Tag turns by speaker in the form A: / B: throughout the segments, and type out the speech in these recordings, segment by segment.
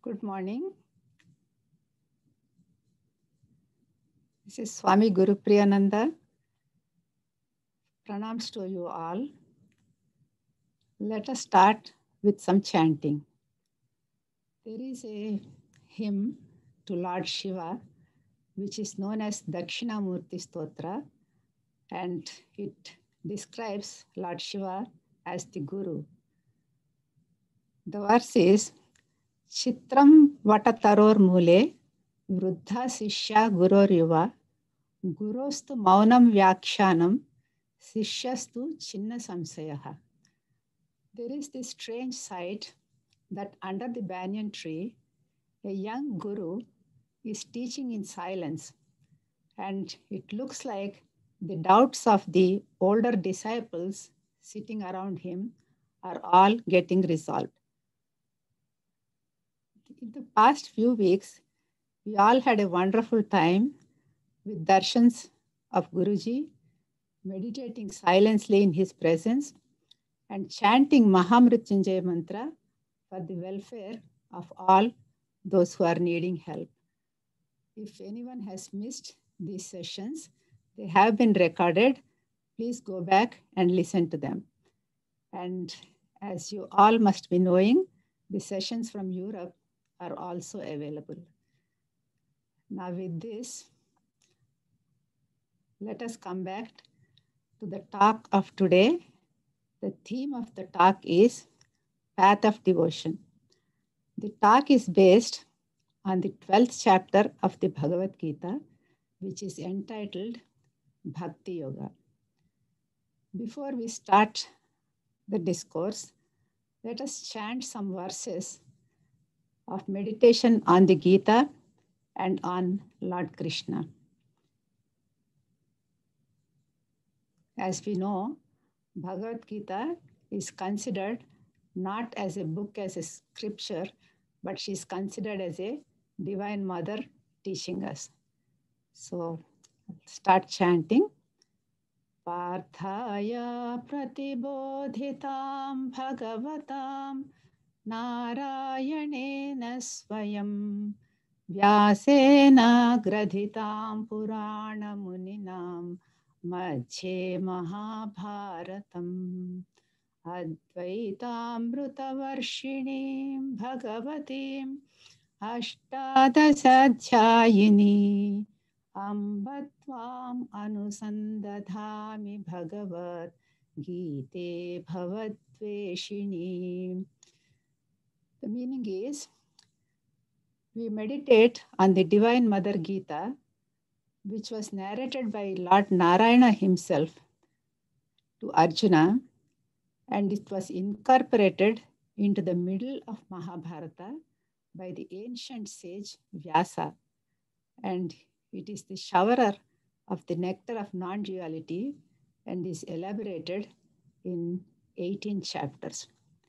A: Good morning. This is Swami Guru Priyananda. Pranams to you all. Let us start with some chanting. There is a hymn to Lord Shiva, which is known as Dakshinamurti Stotra, and it describes Lord Shiva as the Guru. The verse is Chitram Vatataror Mule Vruddha Sishya Guror Yuva Gurostu Maunam Vyakshanam Sishyastu Chinna Samsayaha. There is this strange sight that under the banyan tree, a young guru is teaching in silence, and it looks like the doubts of the older disciples sitting around him are all getting resolved. In the past few weeks, we all had a wonderful time with darshans of Guruji, meditating silently in his presence and chanting Mahamrityunjaya mantra for the welfare of all those who are needing help. If anyone has missed these sessions, they have been recorded. Please go back and listen to them. And as you all must be knowing, the sessions from Europe are also available. Now with this, let us come back to the talk of today. The theme of the talk is Path of Devotion. The talk is based on the 12th chapter of the Bhagavad Gita, which is entitled Bhakti Yoga. Before we start the discourse, let us chant some verses of meditation on the Gita and on Lord Krishna. As we know, Bhagavad Gita is considered not as a book, as a scripture, but she is considered as a divine mother teaching us. So start chanting. Parthaya pratibodhitam bhagavatam Narayanena swayam Vyasena gradhitam purana muninam Madhye Mahabharatam Advaitamrutavarshinim Bhagavatim Ashtadasadhyayini Ambatvam Anusandadhami Bhagavad Gite Bhavatveshini. The meaning is, we meditate on the Divine Mother Gita, which was narrated by Lord Narayana himself to Arjuna, and it was incorporated into the middle of Mahabharata by the ancient sage Vyasa, and it is the showerer of the nectar of non-duality and is elaborated in 18 chapters.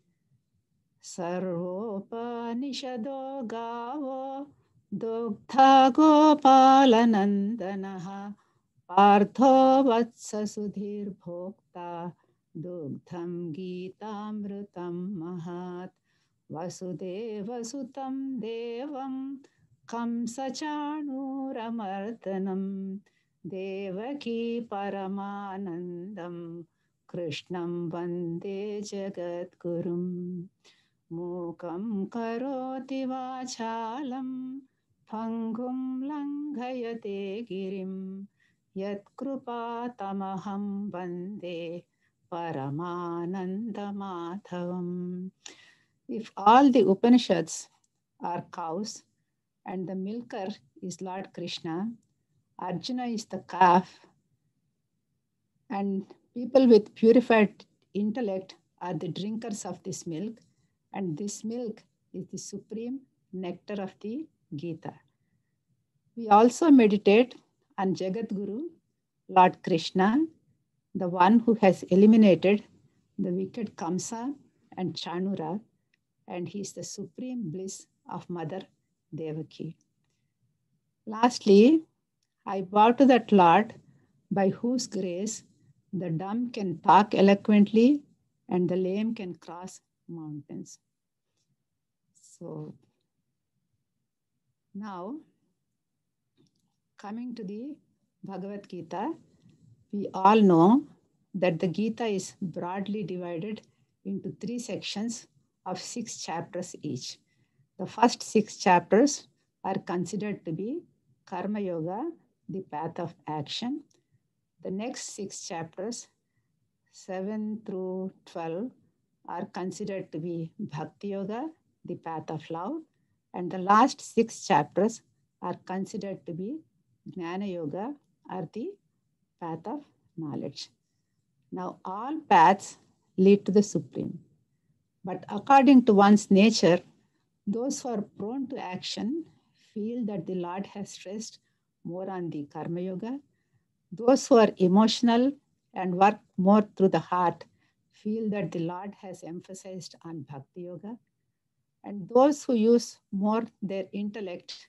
A: Sarvopanishado gavo Dogdha Gopalanandanaha Partho Vatsa Sudhir Bhokta Dugdham Gitamrutam Mahat Vasudeva Sutam Devam Kamsachanuramardanam Devaki Paramanandam Krishnam Vande Jagadgurum Mukam karoti vachalam Phangum langhayate girim Yat krupa tamaham vande Paramanandamadhavam. If all the Upanishads are cows and the milker is Lord Krishna, Arjuna is the calf, and people with purified intellect are the drinkers of this milk, and this milk is the supreme nectar of the Gita. We also meditate on Jagadguru, Lord Krishna, the one who has eliminated the wicked Kamsa and Chanura, and he is the supreme bliss of Mother Devaki. Lastly, I bow to that Lord by whose grace the dumb can talk eloquently and the lame can cross mountains. So Now, coming to the Bhagavad Gita, we all know that the Gita is broadly divided into three sections of 6 chapters each. The first 6 chapters are considered to be Karma Yoga, the path of action. The next 6 chapters, 7 through 12, are considered to be Bhakti Yoga, the path of love. And the last 6 chapters are considered to be Jnana Yoga, or the path of knowledge. Now, all paths lead to the Supreme. But according to one's nature, those who are prone to action feel that the Lord has stressed more on the Karma Yoga. Those who are emotional and work more through the heart feel that the Lord has emphasized on Bhakti Yoga. And those who use more their intellect,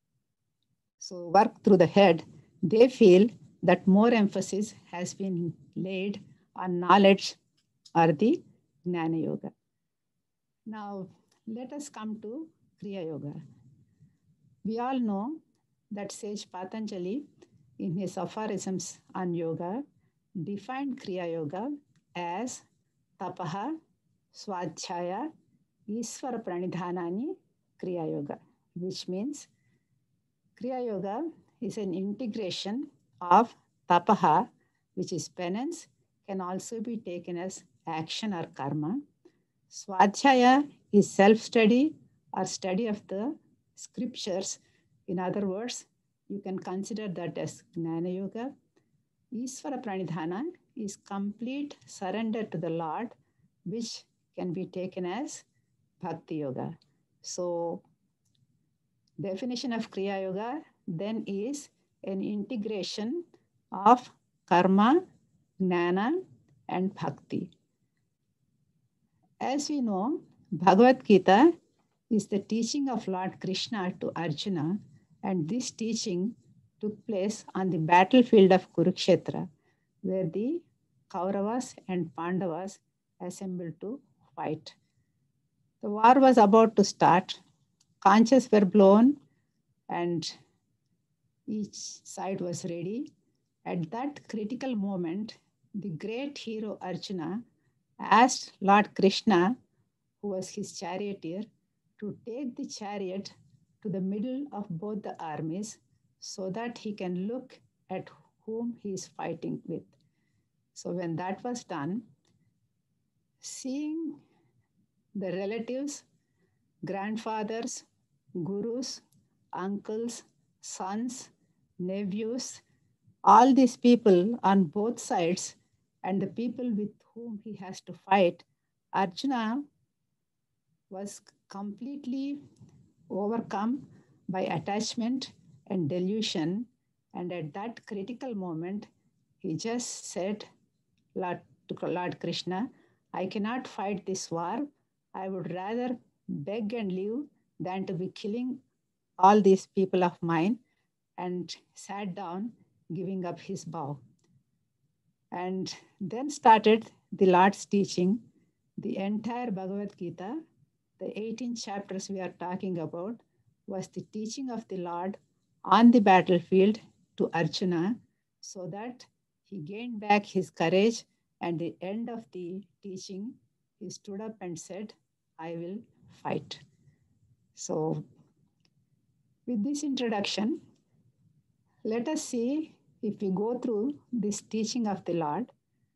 A: so work through the head, they feel that more emphasis has been laid on knowledge or the Jnana Yoga. Now, let us come to Kriya Yoga. We all know that sage Patanjali, in his aphorisms on yoga, defined Kriya Yoga as tapaha, swadhyaya, Isvara pranidhanani Kriya Yoga, which means Kriya Yoga is an integration of tapaha, which is penance, can also be taken as action or karma. Swadhyaya is self-study or study of the scriptures. In other words, you can consider that as Jnana Yoga. Isvara Pranidhana is complete surrender to the Lord, which can be taken as Bhakti Yoga. So, definition of Kriya Yoga then is an integration of karma, jnana, and bhakti. As we know, Bhagavad Gita is the teaching of Lord Krishna to Arjuna, and this teaching took place on the battlefield of Kurukshetra, where the Kauravas and Pandavas assembled to fight. The war was about to start. Conches were blown, and each side was ready. At that critical moment, the great hero Arjuna asked Lord Krishna, who was his charioteer, to take the chariot to the middle of both the armies so that he can look at whom he is fighting with. So, when that was done, seeing the relatives, grandfathers, gurus, uncles, sons, nephews, all these people on both sides, and the people with whom he has to fight, Arjuna was completely overcome by attachment and delusion. And at that critical moment, he just said to Lord Krishna, I cannot fight this war. I would rather beg and live than to be killing all these people of mine, and sat down, giving up his bow. And then started the Lord's teaching. The entire Bhagavad Gita, the 18 chapters we are talking about, was the teaching of the Lord on the battlefield to Arjuna, so that he gained back his courage. And at the end of the teaching, he stood up and said, I will fight. So, with this introduction, let us see, if we go through this teaching of the Lord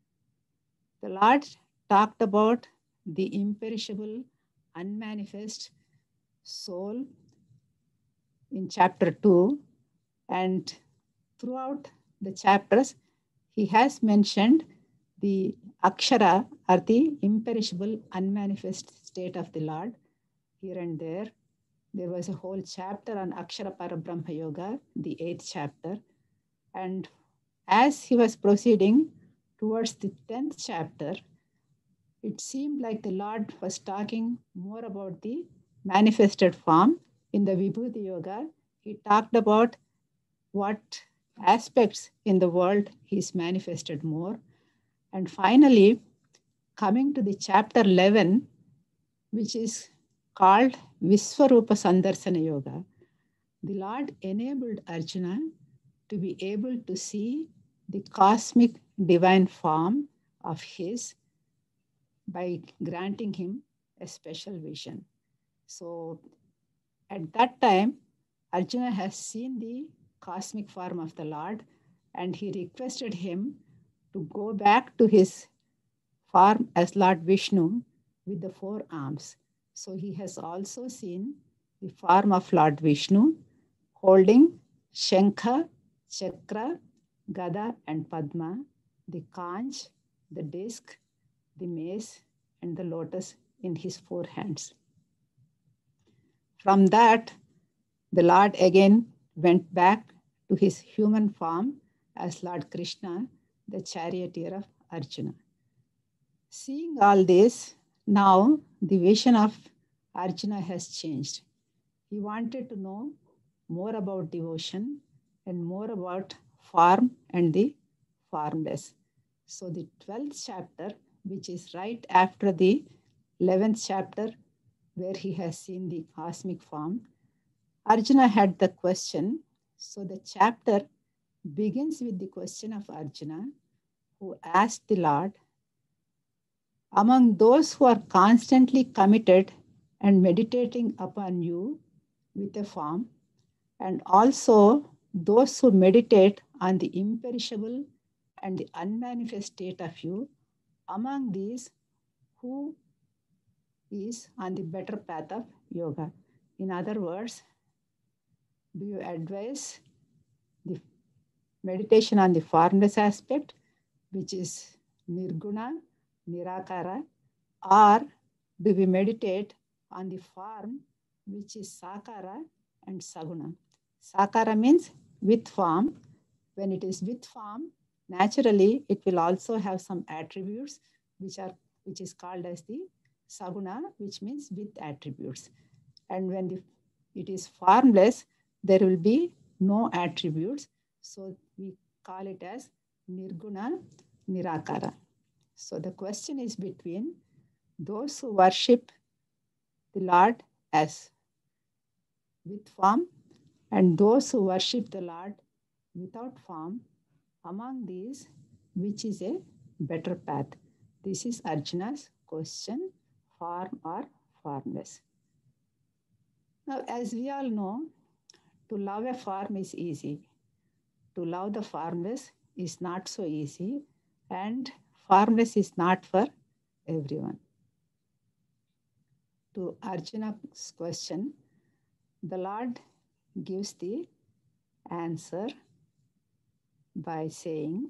A: talked about the imperishable, unmanifest soul in chapter 2. And throughout the chapters, he has mentioned the Akshara, or the imperishable, unmanifest state of the Lord. Here and there was a whole chapter on Akshara Parabrahma Yoga, the 8th chapter. And as he was proceeding towards the 10th chapter, it seemed like the Lord was talking more about the manifested form. In the Vibhuti Yoga, he talked about what aspects in the world he's manifested more. And finally, coming to the chapter 11, which is called Visvarupa Sandarsana Yoga, The Lord enabled Arjuna to be able to see the cosmic divine form of his by granting him a special vision. So at that time, Arjuna has seen the cosmic form of the Lord and he requested him to go back to his form as Lord Vishnu with the four arms. So he has also seen the form of Lord Vishnu holding Shankha, Chakra, Gada, and Padma, the conch, the disc, the mace, and the lotus in his four hands. From that, the Lord again went back to his human form as Lord Krishna, the charioteer of Arjuna. Seeing all this, now the vision of Arjuna has changed. He wanted to know more about devotion and more about form and the formless. So the 12th chapter, which is right after the 11th chapter, where he has seen the cosmic form, Arjuna had the question. So the chapter begins with the question of Arjuna, who asked the Lord, among those who are constantly committed and meditating upon you with a form, and also those who meditate on the imperishable and the unmanifest state of you, among these, who is on the better path of yoga? In other words, do you advise the meditation on the formless aspect, which is nirguna, nirakara, or do we meditate on the form, which is sakara and saguna? Sakara means with form. When it is with form, naturally it will also have some attributes which is called as the saguna, which means with attributes. And when it is formless, there will be no attributes. So we call it as nirguna nirakara. So the question is between those who worship the Lord as with form and those who worship the Lord without form, among these, which is a better path? This is Arjuna's question, form or formless. Now, as we all know, to love a form is easy. To love the formless is not so easy, and formless is not for everyone. To Arjuna's question, the Lord gives the answer by saying,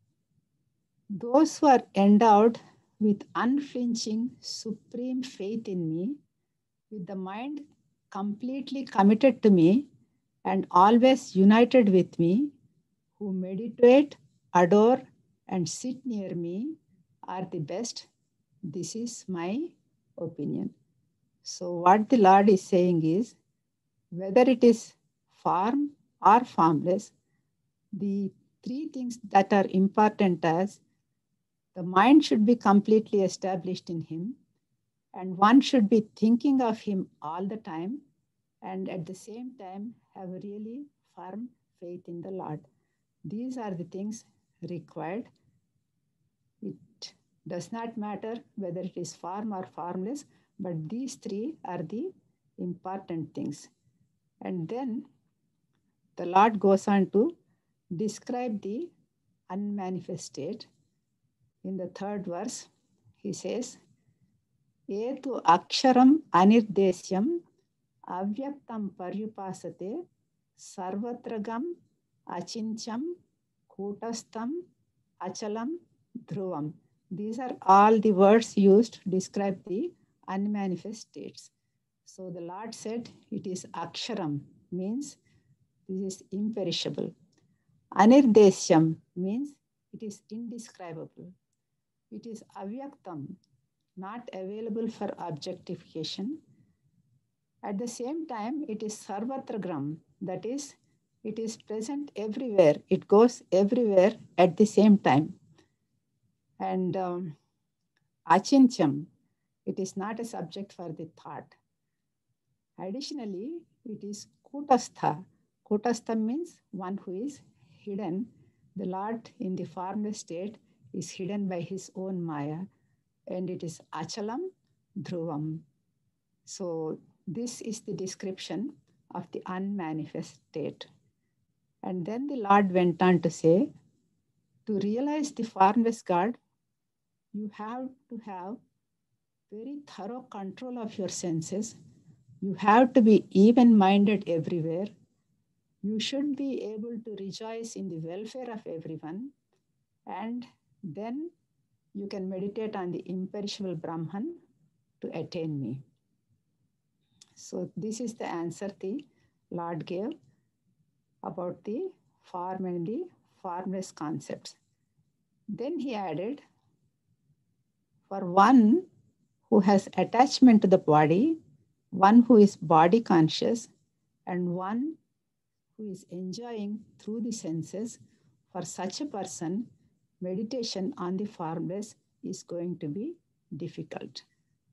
A: those who are endowed with unflinching supreme faith in me, with the mind completely committed to me and always united with me, who meditate, adore, and sit near me are the best. This is my opinion. So, what the Lord is saying is, whether it is form or formless, the three things that are important as the mind should be completely established in Him, and one should be thinking of Him all the time, and at the same time have a really firm faith in the Lord. These are the things required. It does not matter whether it is form or formless, but these three are the important things. And then the Lord goes on to describe the unmanifest state. In the third verse, he says, Etu aksharam anirdesyam avyaktam paryupasate sarvatragam achincham kutastam achalam dhruvam. These are all the words used to describe the unmanifest states. So the Lord said it is aksharam, means this is imperishable. Anirdesyam means it is indescribable. It is avyaktam, not available for objectification. At the same time, it is sarvatragram, that is, it is present everywhere. It goes everywhere at the same time. And achincham, it is not a subject for the thought. Additionally, it is Kutastha. Kutastha means one who is hidden. The Lord in the formless state is hidden by his own Maya, and it is Achalam Dhruvam. So, this is the description of the unmanifest state. And then the Lord went on to say, to realize the formless God, you have to have very thorough control of your senses. You have to be even minded everywhere. You should be able to rejoice in the welfare of everyone. And then you can meditate on the imperishable Brahman to attain me. So, this is the answer the Lord gave about the form and the formless concepts. Then he added, for one who has attachment to the body, one who is body conscious, and one who is enjoying through the senses, for such a person, meditation on the formless is going to be difficult.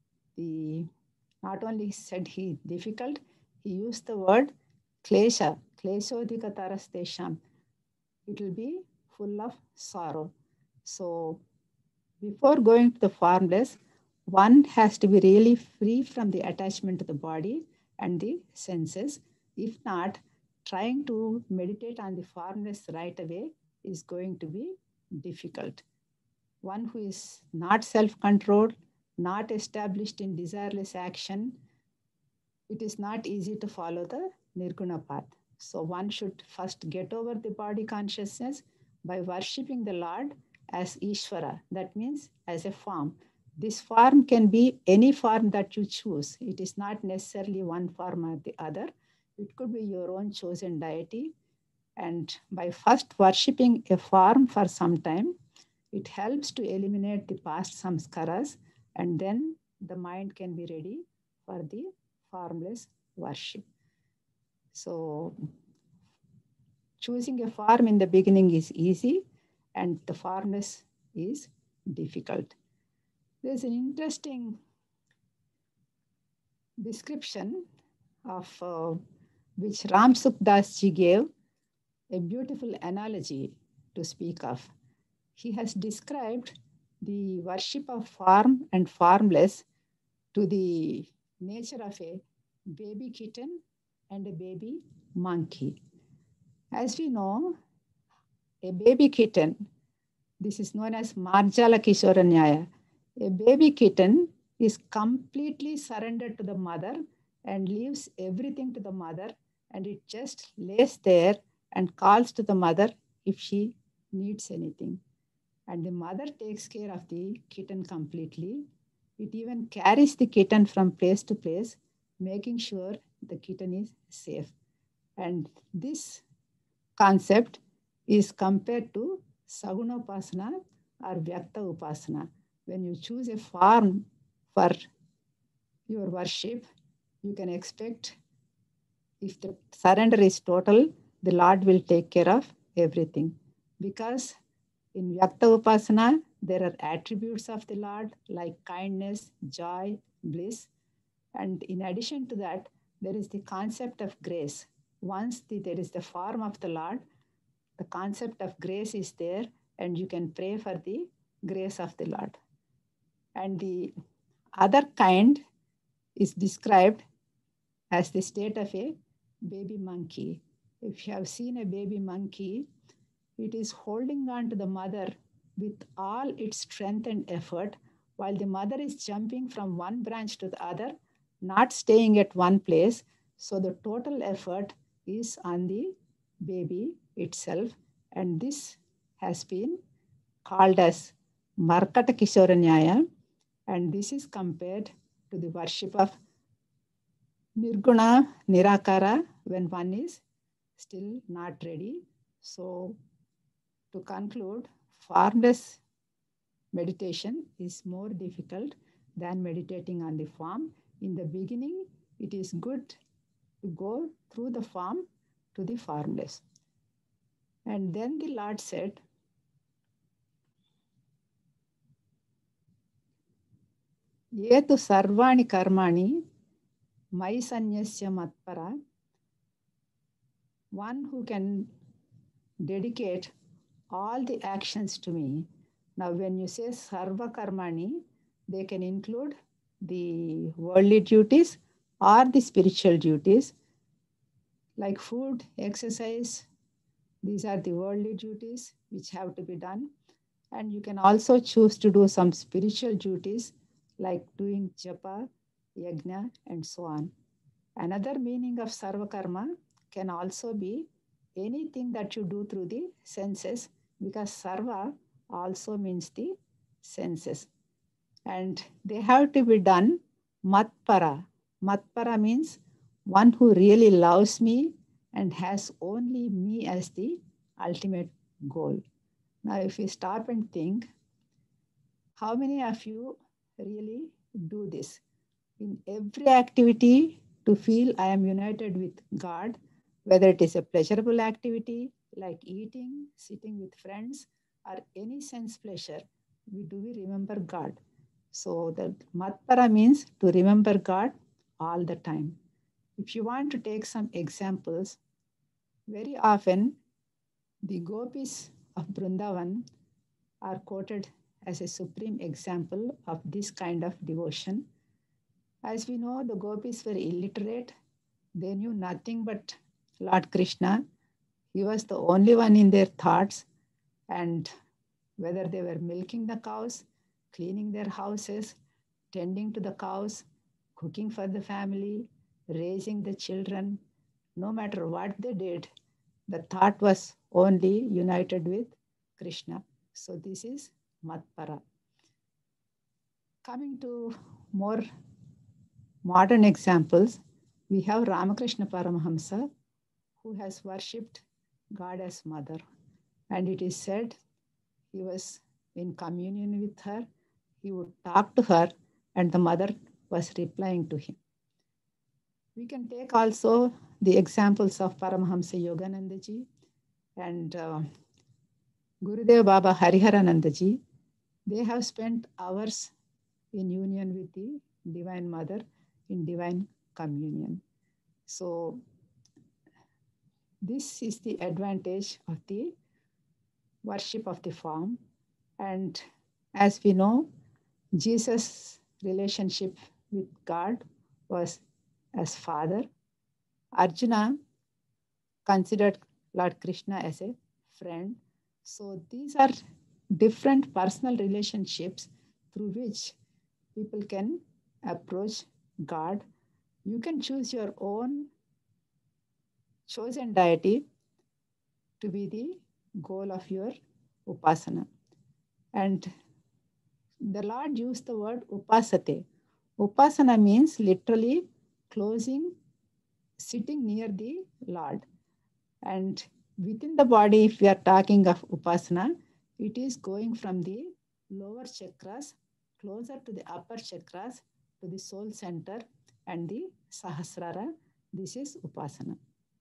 A: Not only said he difficult, he used the word klesha, kleshodhikatarastesham. It will be full of sorrow. So before going to the formless, one has to be really free from the attachment to the body and the senses. If not, trying to meditate on the formless right away is going to be difficult. One who is not self-controlled, not established in desireless action, it is not easy to follow the Nirguna path. So one should first get over the body consciousness by worshipping the Lord as Ishvara. That means as a form. This form can be any form that you choose. It is not necessarily one form or the other. It could be your own chosen deity. And by first worshipping a form for some time, it helps to eliminate the past samskaras, and then the mind can be ready for the formless worship. So choosing a form in the beginning is easy, and the formless is difficult. There's an interesting description of which Ram Sukdas ji gave, a beautiful analogy to speak of. He has described the worship of form and formless to the nature of a baby kitten and a baby monkey. As we know, a baby kitten, this is known as Marjala Kishora Nyaya. A baby kitten is completely surrendered to the mother and leaves everything to the mother, and it just lays there and calls to the mother if she needs anything. And the mother takes care of the kitten completely. It even carries the kitten from place to place, making sure the kitten is safe. And this concept is compared to Saguna Upasana or Vyakta Upasana. When you choose a form for your worship, you can expect if the surrender is total, the Lord will take care of everything. Because in Vyakta Upasana, there are attributes of the Lord like kindness, joy, bliss. And in addition to that, there is the concept of grace. Once there is the form of the Lord, the concept of grace is there, and you can pray for the grace of the Lord. And the other kind is described as the state of a baby monkey. If you have seen a baby monkey, it is holding on to the mother with all its strength and effort, while the mother is jumping from one branch to the other, not staying at one place. So the total effort is on the baby itself. And this has been called as Markata Kishora Nyaya. And this is compared to the worship of Nirguna Nirakara when one is still not ready. So to conclude, formless meditation is more difficult than meditating on the form. In the beginning, it is good to go through the form to the formless. And then the Lord said, Yetu sarvani karmani mai sanyasya matpara one who can dedicate all the actions to me. Now, when you say sarva karmani, they can include the worldly duties or the spiritual duties like food, exercise. These are the worldly duties which have to be done. And you can also choose to do some spiritual duties like doing japa, yajna, and so on. Another meaning of sarva karma can also be anything that you do through the senses, because sarva also means the senses. And they have to be done matpara. Matpara means one who really loves me and has only me as the ultimate goal. Now, if you stop and think, how many of you really do this? In every activity, to feel I am united with God, whether it is a pleasurable activity like eating, sitting with friends, or any sense pleasure, we remember God. So the matpara means to remember God all the time. If you want to take some examples, very often the gopis of Brindavan are quoted as a supreme example of this kind of devotion. As we know, the gopis were illiterate. They knew nothing but Lord Krishna. He was the only one in their thoughts. And whether they were milking the cows, cleaning their houses, tending to the cows, cooking for the family, raising the children, no matter what they did, the thought was only united with Krishna. So this is Matpara. Coming to more modern examples, we have Ramakrishna Paramahamsa, who has worshipped God as mother. And it is said he was in communion with her, he would talk to her, and the mother was replying to him. We can take also the examples of Paramahamsa Yoganandaji and Gurudev Baba Hariharanandaji. They have spent hours in union with the Divine Mother in divine communion. So, this is the advantage of the worship of the form. And as we know, Jesus' relationship with God was as father. Arjuna considered Lord Krishna as a friend. So these are different personal relationships through which people can approach God. You can choose your own chosen deity to be the goal of your upasana. And the Lord used the word upasate. Upasana means literally closing, sitting near the Lord. And within the body, if we are talking of upasana, it is going from the lower chakras closer to the upper chakras to the soul center and the sahasrara. This is upasana.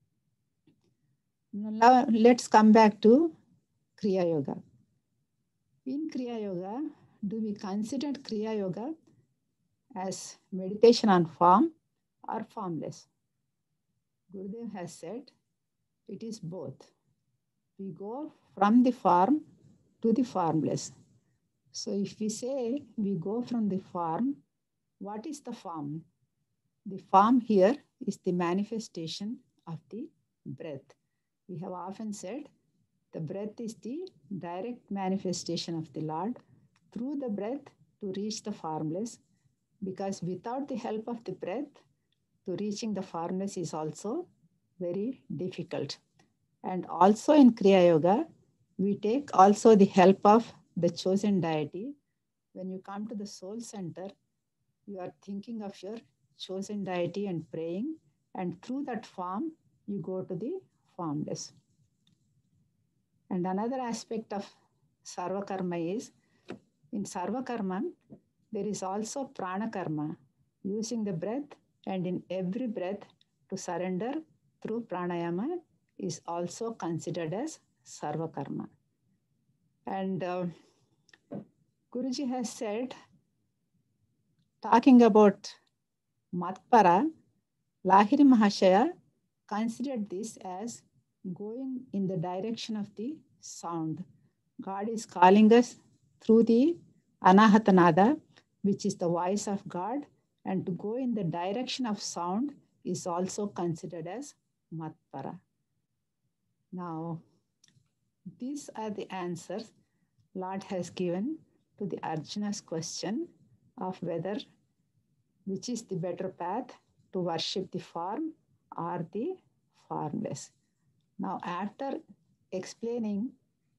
A: Now let's come back to Kriya Yoga. In Kriya Yoga, do we consider Kriya Yoga as meditation on form or formless? Gurudev has said it is both. We go from the form to the formless. So if we say we go from the form, what is the form? The form here is the manifestation of the breath. We have often said the breath is the direct manifestation of the Lord through the breath to reach the formless, because without the help of the breath, to reaching the formless is also very difficult. And also in Kriya Yoga, we take also the help of the chosen deity. When you come to the soul center, you are thinking of your chosen deity and praying, and through that form, you go to the formless. And another aspect of Sarva Karma is, in Sarva Karma, there is also Prana Karma, using the breath, and in every breath to surrender through pranayama is also considered as Sarva Karma. And Guruji has said, talking about Matpara, Lahiri Mahashaya considered this as going in the direction of the sound. God is calling us through the Anahatanada, which is the voice of God, and to go in the direction of sound is also considered as Matpara. Now, these are the answers Lord has given to the Arjuna's question of whether which is the better path to worship the form or the formless. Now, after explaining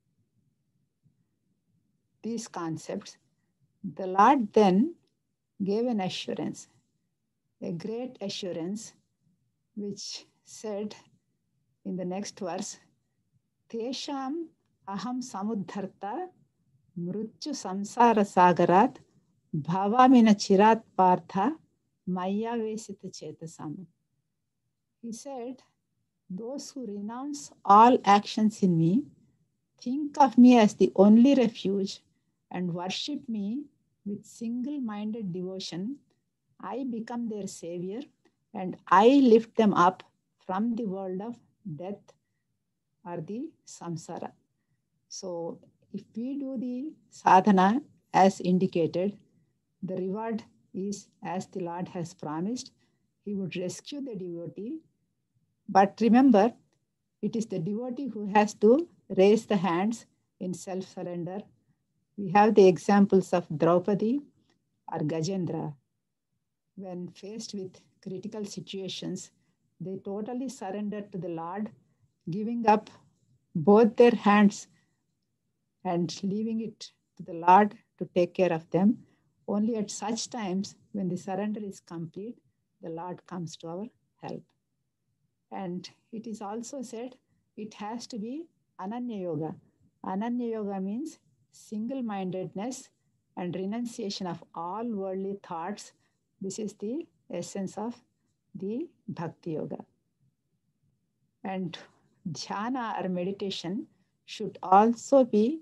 A: these concepts, the Lord then gave an assurance, a great assurance, which said in the next verse, Tesham aham samudharta mrityu samsara sagarat bhavamina chirat partha maya vesita chetasam. He said, those who renounce all actions in me, think of me as the only refuge, and worship me with single minded devotion, I become their savior and I lift them up from the world of death or the samsara. So, if we do the sadhana as indicated, the reward is as the Lord has promised. He would rescue the devotee. But remember, it is the devotee who has to raise the hands in self surrender. We have the examples of Draupadi or Gajendra. When faced with critical situations, they totally surrendered to the Lord, giving up both their hands and leaving it to the Lord to take care of them. Only at such times, when the surrender is complete, the Lord comes to our help. And it is also said it has to be Ananya Yoga. Ananya Yoga means single mindedness and renunciation of all worldly thoughts. This is the essence of the Bhakti Yoga. And dhyana or meditation should also be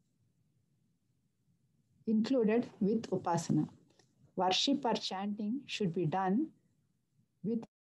A: included with upasana. Worship or chanting should be done with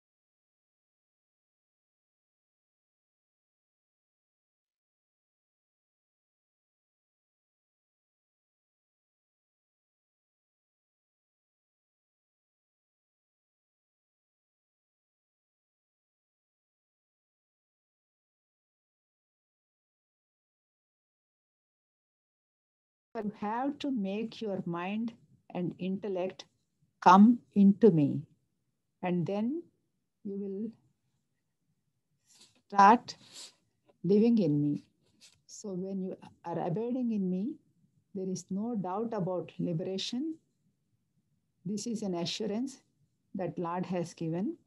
A: you have to make your mind and intellect come into me, and then you will start living in me. So, when you are abiding in me, there is no doubt about liberation. This is an assurance that Lord has given.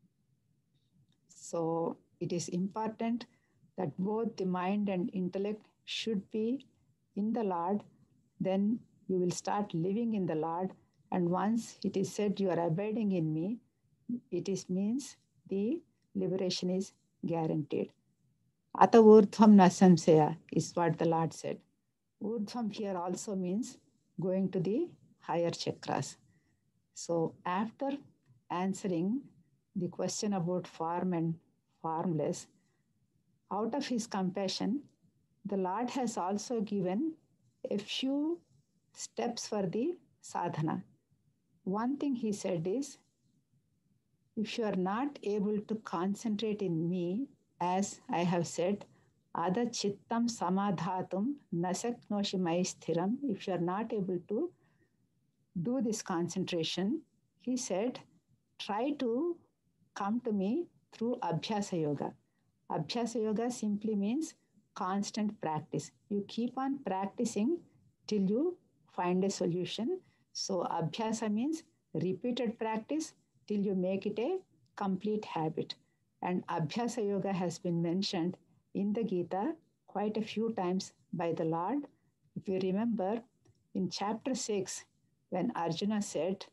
A: So, it is important that both the mind and intellect should be in the Lord. Then you will start living in the Lord. And once it is said you are abiding in me, it is means the liberation is guaranteed. Ata urdhvam nasamsaya is what the Lord said. Urdhvam here also means going to the higher chakras. So after answering the question about form and formless, out of his compassion, the Lord has also given a few steps for the sadhana. One thing he said is, if you are not able to concentrate in me, as I have said, ada chittam samadhatum nasaknoshi maisthiram, if you are not able to do this concentration, he said, try to come to me through Abhyasa Yoga. Abhyasa Yoga simply means constant practice. You keep on practicing till you find a solution. So, Abhyasa means repeated practice till you make it a complete habit. And Abhyasa Yoga has been mentioned in the Gita quite a few times by the Lord. If you remember, in chapter 6, when Arjuna said,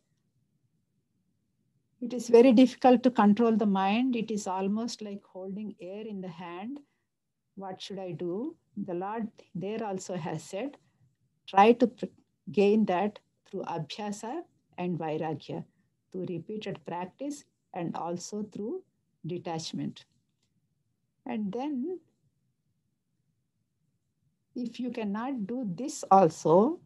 A: it is very difficult to control the mind. It is almost like holding air in the hand. What should I do? The Lord there also has said, try to gain that through Abhyasa and Vairagya, through repeated practice and also through detachment. And then, if you cannot do this also,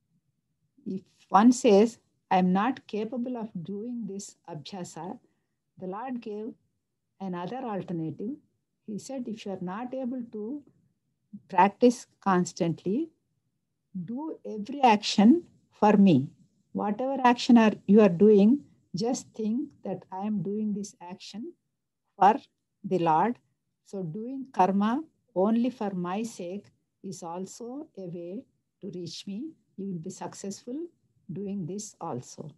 A: if one says, I am not capable of doing this abhyasa, the Lord gave another alternative. He said, if you are not able to practice constantly, do every action for me. Whatever action you are doing, just think that I am doing this action for the Lord. So, doing karma only for my sake is also a way to reach me. You will be successful doing this also.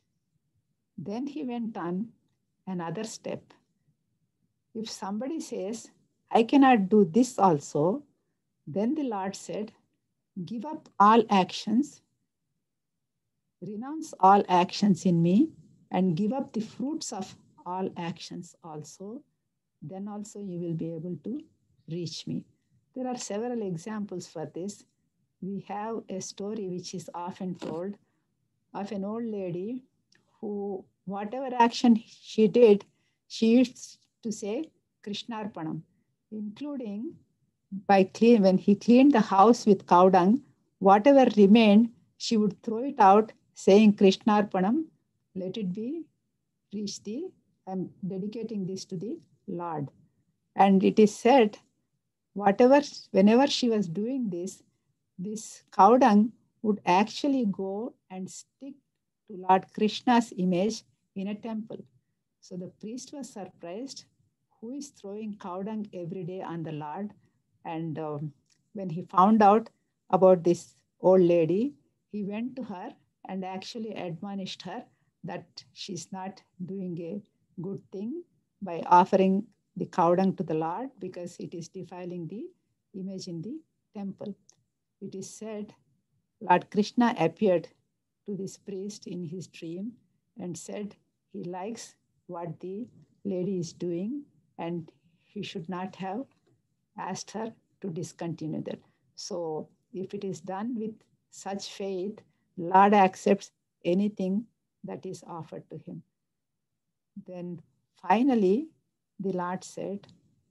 A: Then he went on another step. If somebody says, I cannot do this also, then the Lord said, give up all actions, renounce all actions in me, and give up the fruits of all actions also. Then also you will be able to reach me. There are several examples for this. We have a story which is often told of an old lady who, whatever action she did, she used to say Krishnarpanam, including when he cleaned the house with cow dung, whatever remained, she would throw it out, saying Krishnarpanam, let it be reach the, I'm dedicating this to the Lord. And it is said, whenever she was doing this cow dung would actually go and stick to Lord Krishna's image in a temple. So the priest was surprised, who is throwing cow dung every day on the Lord? And when he found out about this old lady, he went to her and actually admonished her that she's not doing a good thing by offering the cow dung to the Lord, because it is defiling the image in the temple. It is said Lord Krishna appeared to this priest in his dream and said he likes what the lady is doing and he should not have asked her to discontinue that. So, if it is done with such faith, Lord accepts anything that is offered to him. Then finally, the Lord said,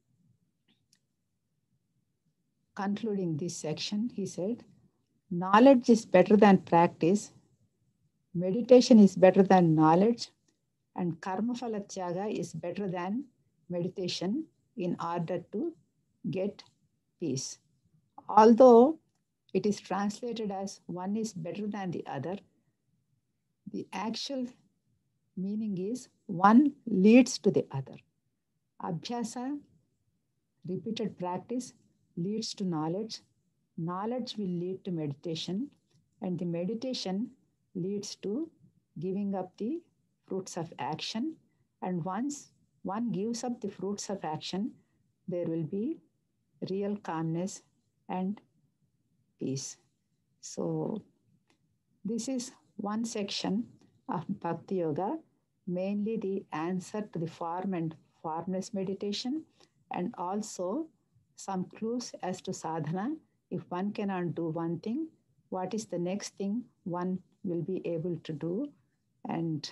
A: concluding this section, he said, knowledge is better than practice, meditation is better than knowledge, and karma phala tyaga is better than meditation in order to get peace. Although it is translated as one is better than the other, the actual meaning is one leads to the other. Abhyasa, repeated practice, leads to knowledge. Knowledge will lead to meditation, and the meditation leads to giving up the fruits of action. And once one gives up the fruits of action, there will be real calmness and peace. So, this is one section of Bhakti Yoga, mainly the answer to the form and formless meditation, and also some clues as to sadhana. If one cannot do one thing, what is the next thing one will be able to do? And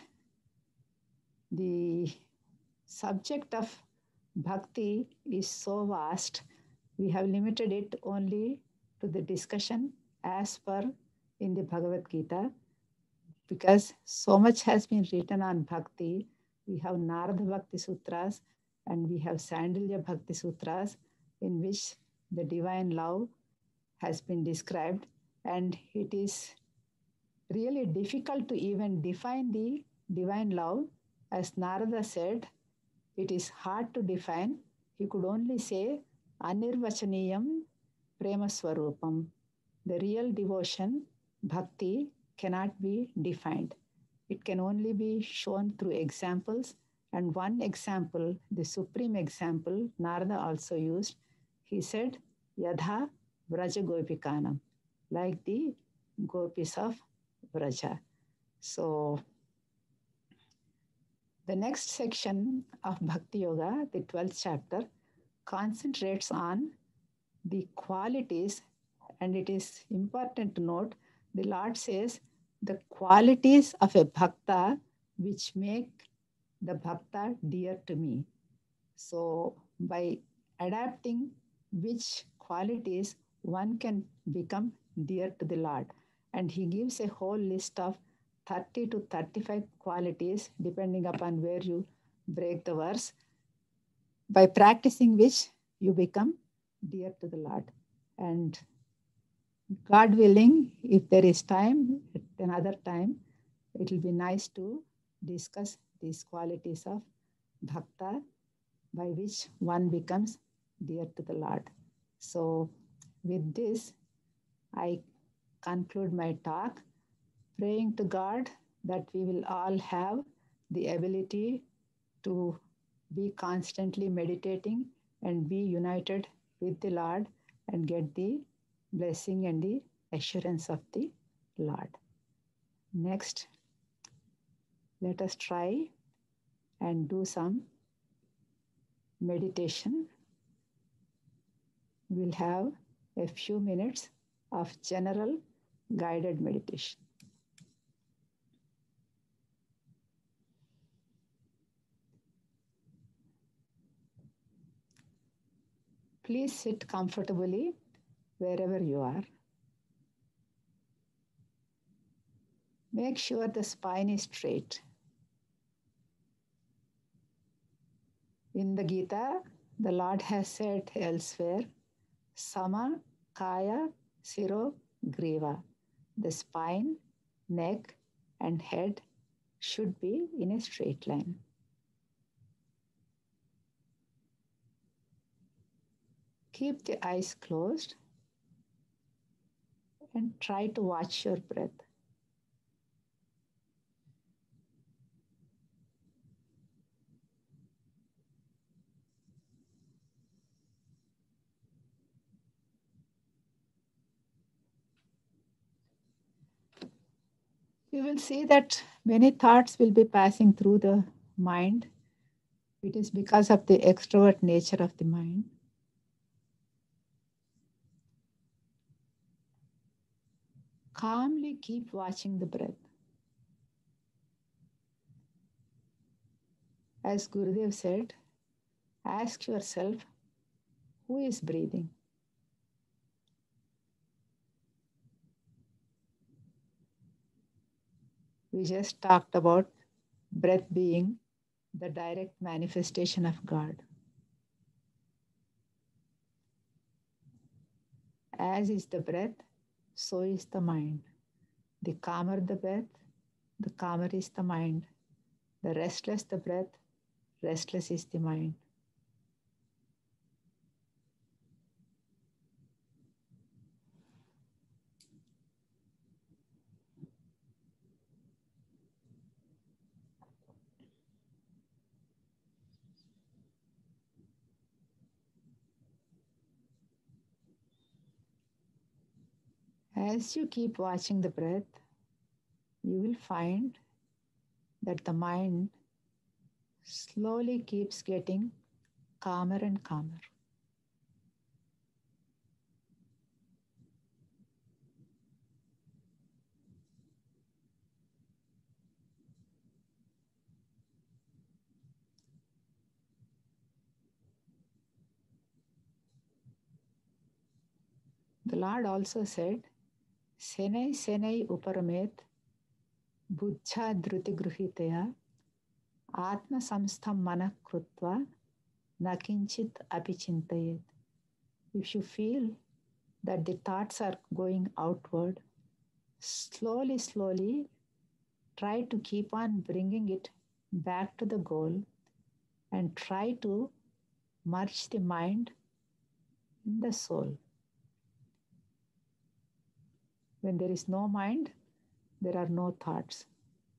A: the subject of bhakti is so vast, we have limited it only to the discussion as per in the Bhagavad Gita, because so much has been written on bhakti. We have Narada Bhakti Sutras and we have Sandilya Bhakti Sutras, in which the divine love has been described, and it is really difficult to even define the divine love. As Narada said, it is hard to define. He could only say, Anirvachaniyam Prema Swarupam. The real devotion, bhakti, cannot be defined. It can only be shown through examples. And one example, the supreme example, Narada also used. He said, Yadha Vraja Gopikanam, like the gopis of Vraja. So, the next section of Bhakti Yoga, the 12th chapter, concentrates on the qualities, and it is important to note the Lord says the qualities of a bhakta which make the bhakta dear to me. So, by adapting which qualities one can become dear to the Lord. And he gives a whole list of 30 to 35 qualities, depending upon where you break the verse, by practicing which you become dear to the Lord. And God willing, if there is time, at another time, it will be nice to discuss these qualities of bhakta by which one becomes dear to the Lord. So, with this, I conclude my talk, praying to God that we will all have the ability to be constantly meditating and be united with the Lord and get the blessing and the assurance of the Lord. Next, let us try and do some meditation. We'll have a few minutes of general guided meditation. Please sit comfortably wherever you are. Make sure the spine is straight. In the Gita, the Lord has said elsewhere, Sama, Kaya, Siro, Griva. The spine, neck, and head should be in a straight line. Keep the eyes closed and try to watch your breath. You will see that many thoughts will be passing through the mind. It is because of the extrovert nature of the mind. Calmly keep watching the breath. As Gurudev said, ask yourself, who is breathing? We just talked about breath being the direct manifestation of God. As is the breath, so is the mind. The calmer the breath, the calmer is the mind. The restless the breath, restless is the mind. As you keep watching the breath, you will find that the mind slowly keeps getting calmer and calmer. The Lord also said, Senai Senai Uparamet Buddha Dhruti Gruhitaya Atma Samstham Mana Krutva Nakinchit Apichintayet. If you feel that the thoughts are going outward, slowly, slowly try to keep on bringing it back to the goal and try to merge the mind in the soul. When there is no mind, there are no thoughts.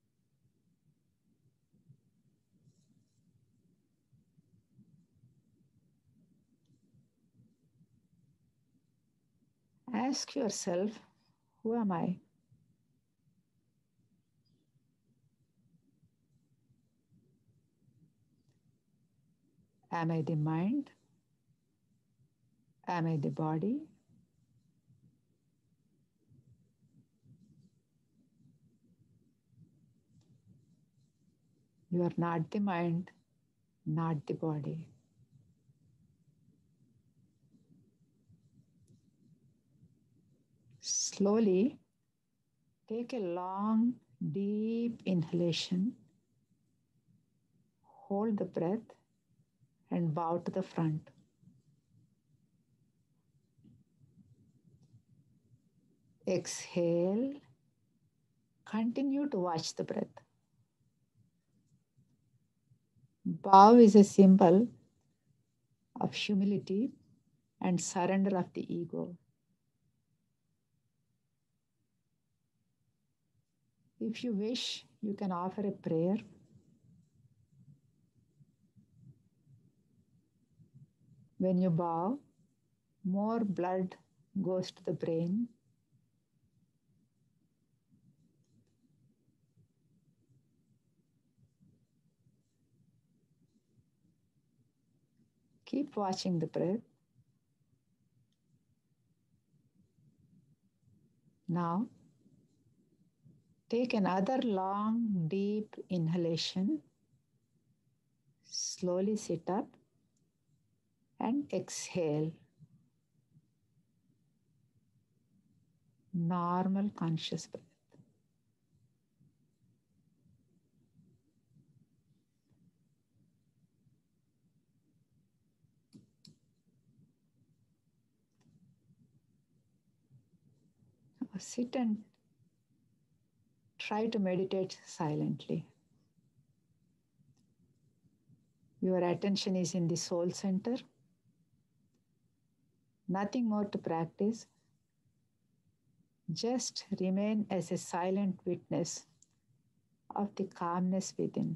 A: Ask yourself, who am I? Am I the mind? Am I the body? You are not the mind, not the body. Slowly take a long, deep inhalation. Hold the breath and bow to the front. Exhale. Continue to watch the breath. Bow is a symbol of humility and surrender of the ego. If you wish, you can offer a prayer. When you bow, more blood goes to the brain. Keep watching the breath. Now, take another long, deep inhalation. Slowly sit up and exhale. Normal conscious breath. Now sit and try to meditate silently. Your attention is in the soul center. Nothing more to practice. Just remain as a silent witness of the calmness within.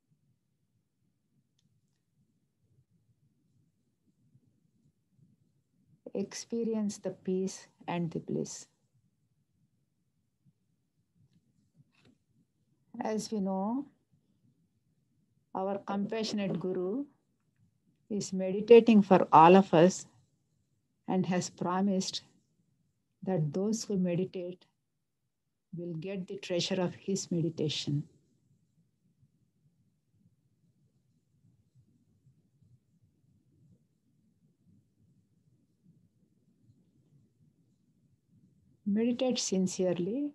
A: Experience the peace and the bliss. As we know, our compassionate Guru is meditating for all of us and has promised that those who meditate will get the treasure of his meditation. Meditate sincerely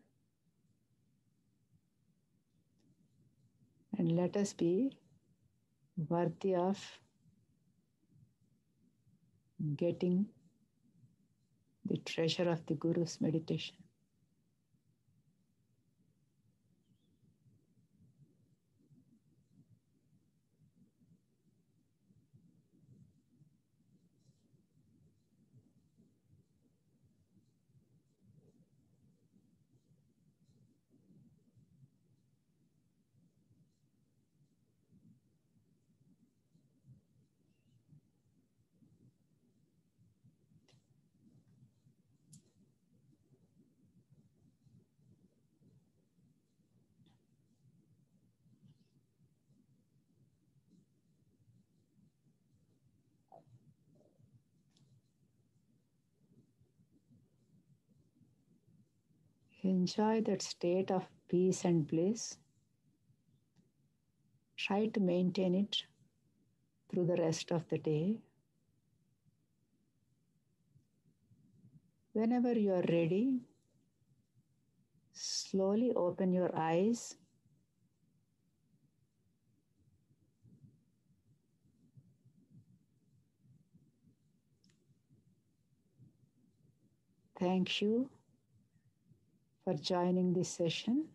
A: and let us be worthy of getting the treasure of the Guru's meditation. Enjoy that state of peace and bliss. Try to maintain it through the rest of the day. Whenever you are ready, slowly open your eyes. Thank you for joining this session.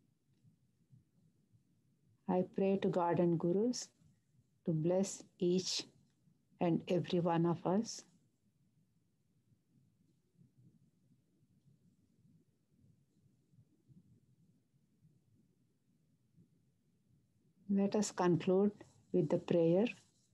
A: I pray to God and Gurus to bless each and every one of us. Let us conclude with the prayer.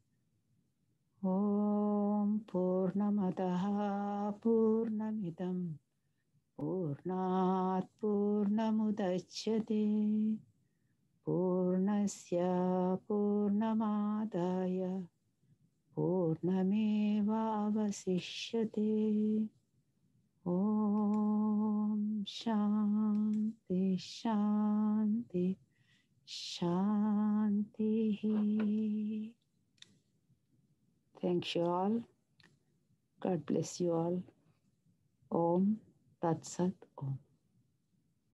A: Om Purnamadaha Purnamidam Purnat Purnamudachyate Purnasya Purnamadaya Purnameva Avasishyate. Om Shanti Shanti Shanti. Thank you all. God bless you all. Om Tat Sat Om.